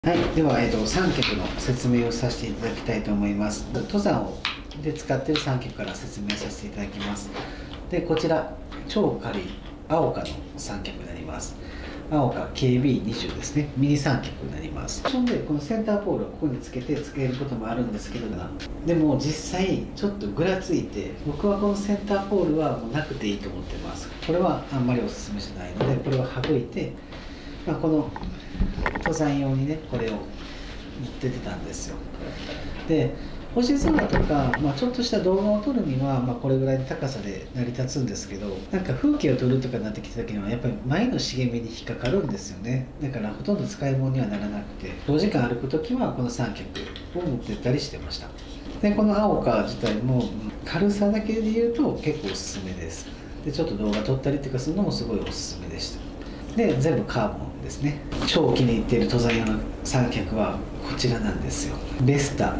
はい、では、三脚の説明をさせていただきたいと思います。登山で使っている三脚から説明させていただきます。で、こちら、超軽い青化の三脚になります。青化 KB20 ですね、ミニ三脚になります。で、このセンターポールをここにつけて使えることもあるんですけど、でも実際、ちょっとぐらついて、僕はこのセンターポールはもうなくていいと思ってます。これはあんまりおすすめじゃないので、これは省いて、この登山用にねこれを持って出てたんですよ。で星空とか、ちょっとした動画を撮るには、これぐらいの高さで成り立つんですけど、なんか風景を撮るとかになってきた時にはやっぱり前の茂みに引っかかるんですよね。だからほとんど使い物にはならなくて、長時間歩く時はこの三脚を持ってったりしてました。でこの青化自体も軽さだけで言うと結構おすすめです。でちょっと動画撮ったりとかするのもすごいおすすめでした。で全部カーボンですね。超気に入っている登山用の三脚はこちらなんですよ。ベスタ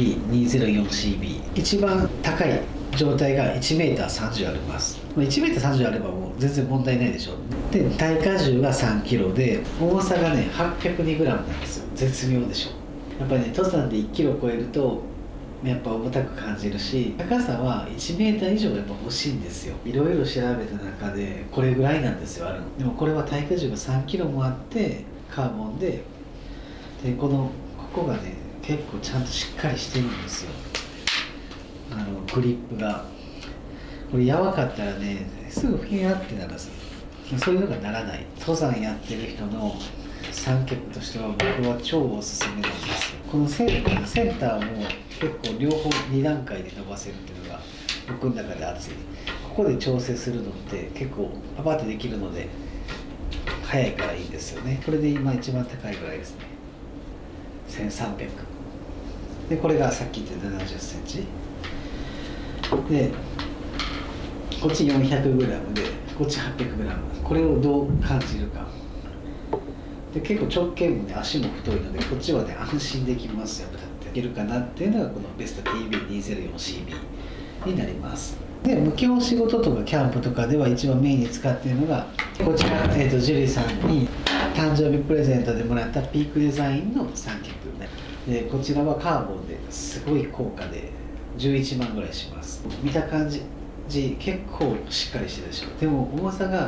TB204CB、 一番高い状態が 1m30 あります。 1m30 あればもう全然問題ないでしょ。で耐荷重が 3kg で重さがね 802g なんですよ。絶妙でしょ。やっぱりね登山で 1kg 超えるとやっぱ重たく感じるし、高さは 1m 以上やっぱ欲しいんですよ。いろいろ調べた中でこれぐらいなんですよ、あるの。でもこれは耐荷重が 3kg もあってカーボンで、ここがね結構ちゃんとしっかりしてるんですよ。グリップがこれやばかったらねすぐフィンアってなるんですよ。そういうのがならない。登山やってる人の三脚としては僕は超おすすめなんですよ。このセンターも結構両方2段階で伸ばせるっていうのが僕の中で熱い。ここで調整するのって結構パパってできるので早いからいいですよね。これで今一番高いぐらいですね。1300で、これがさっき言った70センチで、こっち 400g でこっち 800g。 これをどう感じるかで、結構直径もね足も太いのでこっちはね安心できますよ。だっていけるかなっていうのがこのベスト TB204CB になります。で基本仕事とかキャンプとかでは一番メインに使っているのがこちら、ジュリーさんに誕生日プレゼントでもらったピークデザインの三脚で、こちらはカーボンですごい高価で11万ぐらいします。見た感じ結構しっかりしてるでしょ。でも重さが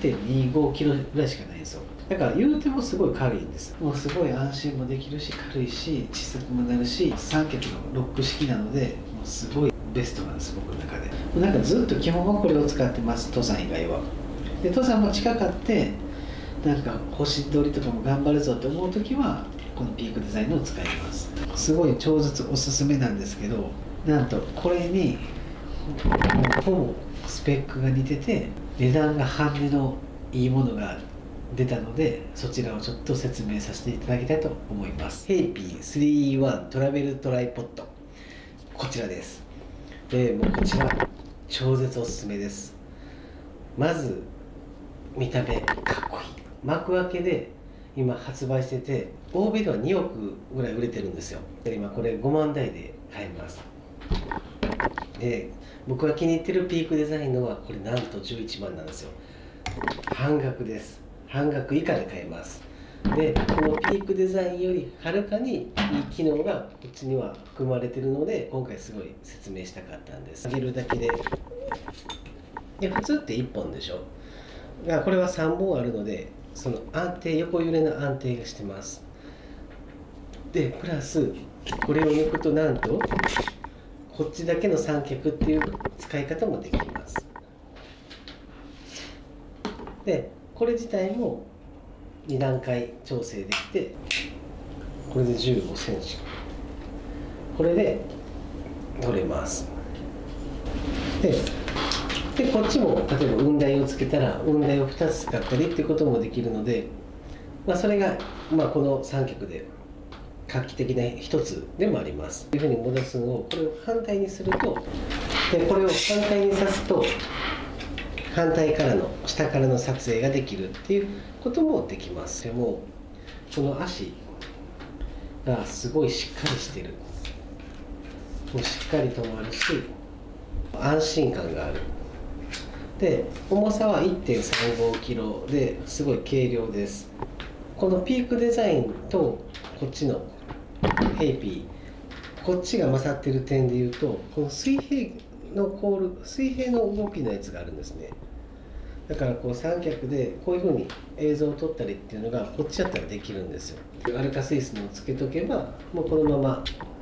1.25kg ぐらいしかないんですよ。だから言うてもすごい軽いんです。もうすごい安心もできるし軽いし小さくもなるし、三脚のロック式なのでもうすごいベストなんです、僕の中で。なんかずっと基本はこれを使ってます、登山以外は。で登山も近かってなんか星取りとかも頑張るぞって思う時はこのピークデザインのを使います。すごい超絶おすすめなんですけど、なんとこれにほぼスペックが似てて値段が半値のいいものが出たので、そちらをちょっと説明させていただきたいと思います。ヘイピー 3E1 トラベルトライポッド、こちらです。でもうこちら超絶おすすめです。まず見た目かっこいい。幕開けで今発売してて、欧米では2億ぐらい売れてるんですよ。で今これ5万台で買えます。で僕が気に入ってるピークデザインのはこれなんと11万なんですよ。半額です。半額以下で買えます。でこのピークデザインよりはるかにいい機能がこっちには含まれてるので、今回すごい説明したかったんです。上げるだけで普通って1本でしょ。これは3本あるので、その安定、横揺れの安定がしてます。でプラスこれを抜くとなんとこっちだけの三脚っていう使い方もできます。でこれ自体も2段階調整できて、これで15センチ、これで取れます。でこっちも例えば雲台をつけたら雲台を2つ使ったりってこともできるので、それがこの三脚で画期的な一つでもあります。こういうふうに戻すのをこれを反対にすると、でこれを反対に刺すと反対からの下からの撮影ができるっていうこともできます。でもこの足がすごいしっかりしてる。もうしっかり止まるし安心感がある。で重さは 1.35kg ですごい軽量です。このピークデザインとこっちのヘイピー、こっちが勝ってる点でいうと、この水平の動きのやつがあるんですね。だからこう三脚でこういうふうに映像を撮ったりっていうのがこっちだったらできるんですよ。アルカスイスのをつけとけばもうこのまま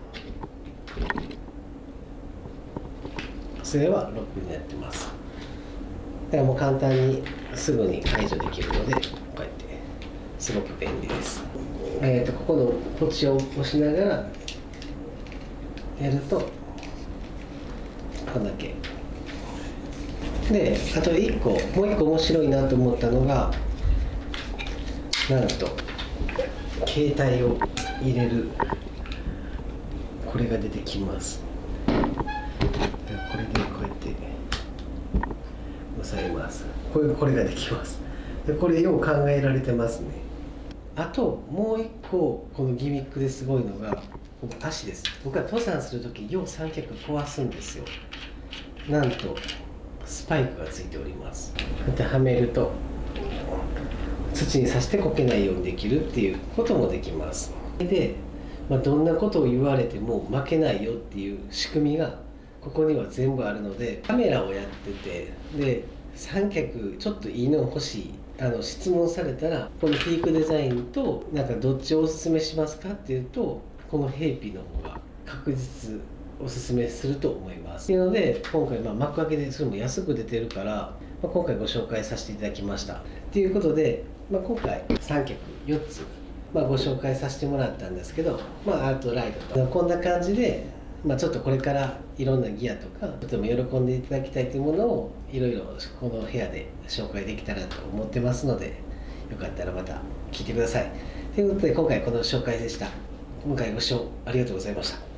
それはロックになってます。だからもう簡単にすぐに解除できるので、こうやってすごく便利です。ここのポチを押しながらやるとこんだけで、あともう一個面白いなと思ったのが、なんと携帯を入れるこれが出てきます。これでこうやって押さえます。これができます。でこれよう考えられてますね。あともう一個このギミックですごいのがこの足です。僕は登山するときよう三脚壊すんですよ。なんとスパイクがついております。こうやってはめると土に刺してこけないようにできるっていうこともできます。で、どんなことを言われても負けないよっていう仕組みがここには全部あるので、カメラをやっててで三脚ちょっといいの欲しい質問されたら、このピークデザインとなんかどっちをおすすめしますかっていうと、このヘイピーの方が確実おすすめすると思います。というので今回幕開けでそれも安く出てるから、今回ご紹介させていただきました。ということで、今回三脚4つ、ご紹介させてもらったんですけど、アートライトとこんな感じで、ちょっとこれからいろんなギアとかとても喜んでいただきたいというものをいろいろこの部屋で紹介できたらと思ってますので、よかったらまた聞いてください。ということで今回この紹介でした。今回ご視聴ありがとうございました。